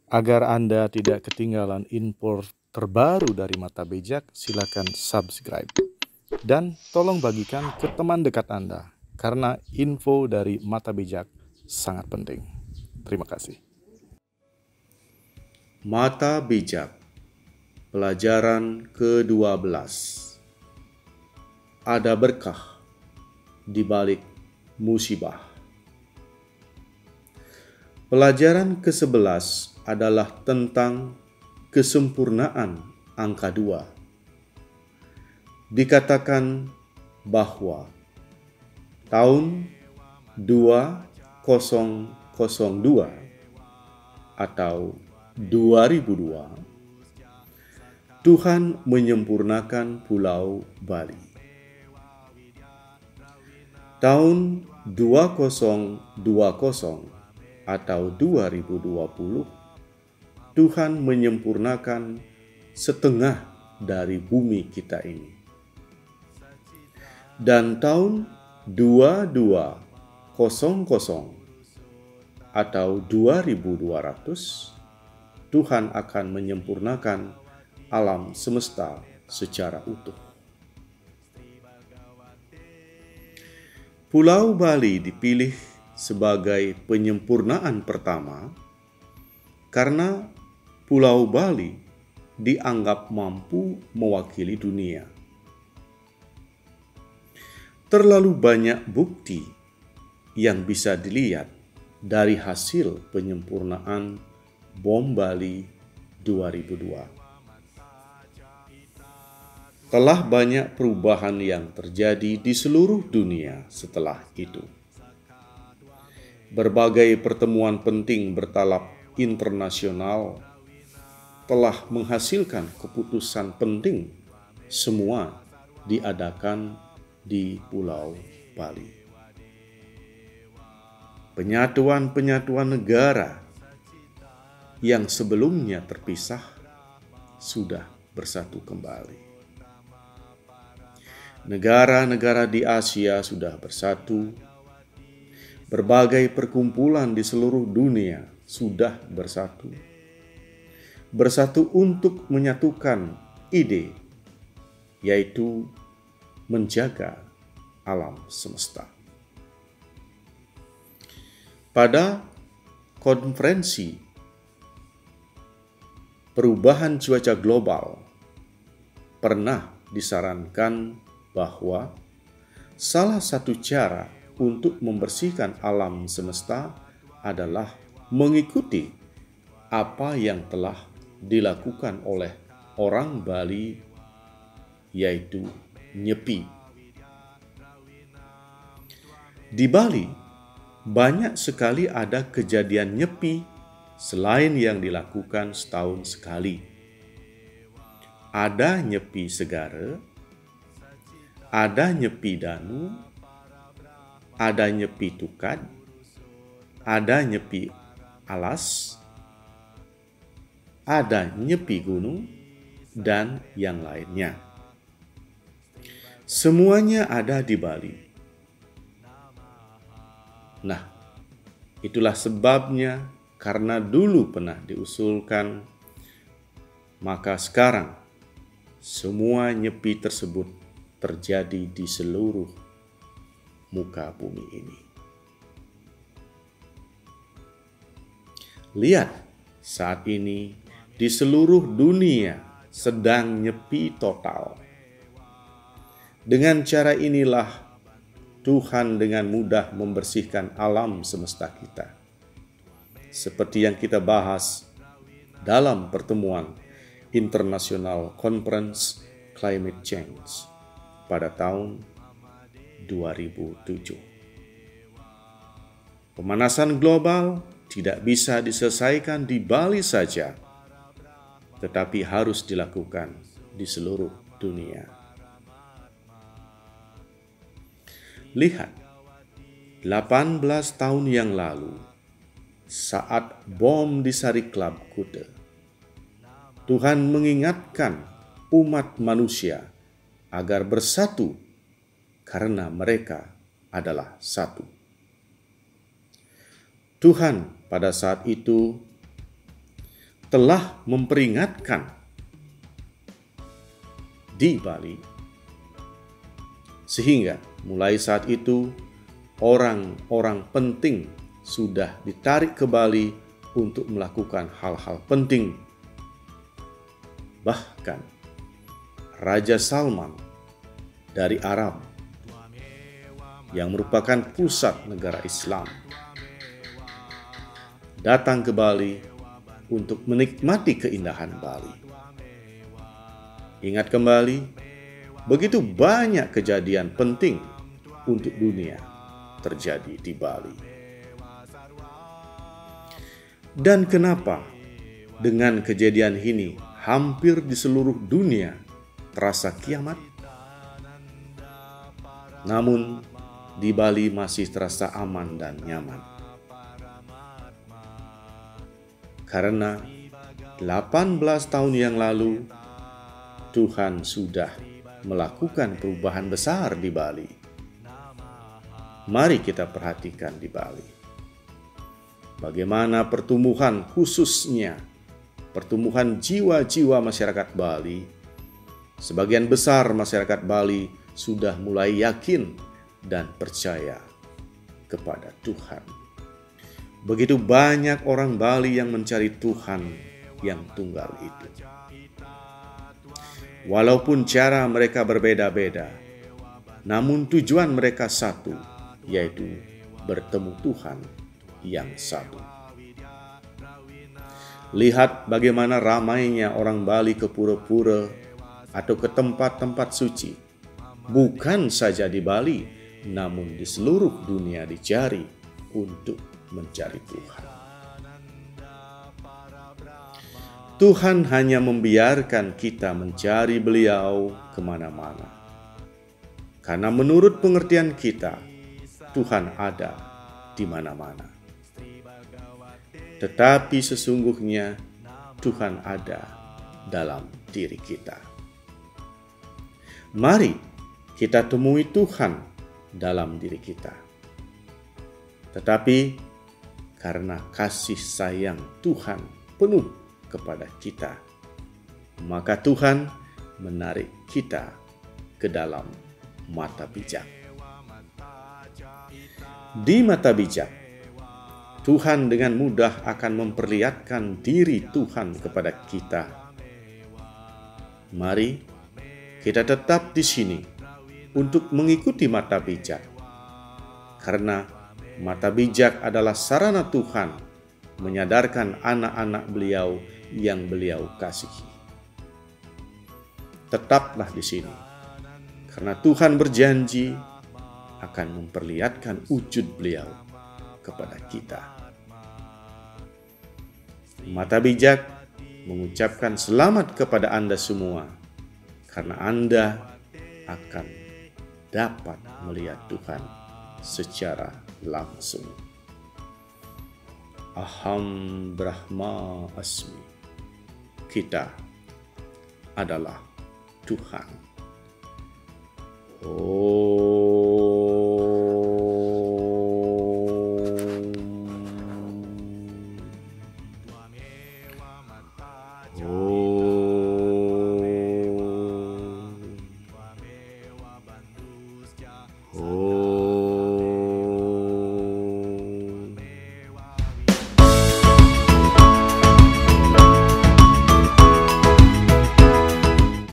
Agar Anda tidak ketinggalan info terbaru dari Mata Bijak, silakan subscribe. Dan tolong bagikan ke teman dekat Anda, karena info dari Mata Bijak sangat penting. Terima kasih. Mata Bijak, pelajaran ke-12. Ada berkah di balik musibah. Pelajaran ke-11 adalah tentang kesempurnaan angka 2. Dikatakan bahwa tahun 2002 atau 2002, Tuhan menyempurnakan Pulau Bali. Tahun 2020 atau 2020, Tuhan menyempurnakan setengah dari bumi kita ini. Dan tahun 2200 atau 2200, Tuhan akan menyempurnakan alam semesta secara utuh. Pulau Bali dipilih sebagai penyempurnaan pertama karena Pulau Bali dianggap mampu mewakili dunia. Terlalu banyak bukti yang bisa dilihat dari hasil penyempurnaan Bom Bali 2002. Telah banyak perubahan yang terjadi di seluruh dunia setelah itu. Berbagai pertemuan penting bertaraf internasional telah menghasilkan keputusan penting, semua diadakan di Pulau Bali. Penyatuan-penyatuan negara yang sebelumnya terpisah sudah bersatu kembali. Negara-negara di Asia sudah bersatu. Berbagai perkumpulan di seluruh dunia sudah bersatu. Bersatu untuk menyatukan ide, yaitu menjaga alam semesta. Pada konferensi perubahan cuaca global, pernah disarankan bahwa salah satu cara untuk membersihkan alam semesta adalah mengikuti apa yang telah dilakukan oleh orang Bali, yaitu nyepi. Di Bali, banyak sekali ada kejadian nyepi selain yang dilakukan setahun sekali. Ada nyepi Segara, ada nyepi Danu, ada nyepi Tukad, ada nyepi Alas, ada nyepi Gunung, dan yang lainnya. Semuanya ada di Bali. Nah, itulah sebabnya karena dulu pernah diusulkan, maka sekarang semua nyepi tersebut terjadi di seluruh muka bumi ini. Lihat, saat ini di seluruh dunia sedang nyepi total. Dengan cara inilah Tuhan dengan mudah membersihkan alam semesta kita. Seperti yang kita bahas dalam pertemuan International Conference Climate Change pada tahun 2007. Pemanasan global tidak bisa diselesaikan di Bali saja, tetapi harus dilakukan di seluruh dunia. Lihat, 18 tahun yang lalu, saat bom di Sariklab Kuta, Tuhan mengingatkan umat manusia agar bersatu karena mereka adalah satu. Tuhan pada saat itu telah memperingatkan di Bali, sehingga mulai saat itu orang-orang penting sudah ditarik ke Bali untuk melakukan hal-hal penting. Bahkan Raja Salman dari Arab yang merupakan pusat negara Islam datang ke Bali untuk menikmati keindahan Bali. Ingat kembali, begitu banyak kejadian penting untuk dunia terjadi di Bali. Dan kenapa dengan kejadian ini hampir di seluruh dunia terasa kiamat? Namun di Bali masih terasa aman dan nyaman. Karena 18 tahun yang lalu Tuhan sudah melakukan perubahan besar di Bali. Mari kita perhatikan di Bali. Bagaimana pertumbuhan, khususnya pertumbuhan jiwa-jiwa masyarakat Bali. Sebagian besar masyarakat Bali sudah mulai yakin dan percaya kepada Tuhan. Begitu banyak orang Bali yang mencari Tuhan yang tunggal itu. Walaupun cara mereka berbeda-beda, namun tujuan mereka satu, yaitu bertemu Tuhan yang satu. Lihat bagaimana ramainya orang Bali ke pura-pura atau ke tempat-tempat suci. Bukan saja di Bali, namun di seluruh dunia dicari untuk mencari Tuhan. Tuhan hanya membiarkan kita mencari Beliau kemana-mana. Karena menurut pengertian kita, Tuhan ada di mana-mana. Tetapi sesungguhnya Tuhan ada dalam diri kita. Mari kita temui Tuhan dalam diri kita. Tetapi karena kasih sayang Tuhan penuh kepada kita, maka Tuhan menarik kita ke dalam mata bijak. Di mata bijak, Tuhan dengan mudah akan memperlihatkan diri Tuhan kepada kita. Mari kita tetap di sini untuk mengikuti mata bijak, karena mata bijak adalah sarana Tuhan menyadarkan anak-anak Beliau yang Beliau kasihi. Tetaplah di sini, karena Tuhan berjanji akan memperlihatkan wujud Beliau kepada kita. Mata bijak mengucapkan selamat kepada Anda semua, karena Anda akan dapat melihat Tuhan secara langsung. Aham Brahma Asmi. Kita adalah Tuhan. Om.